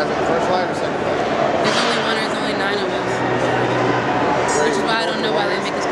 guys on the first flight or second flight? There's only one or there's only 9 of us. Which is why I don't know why they make us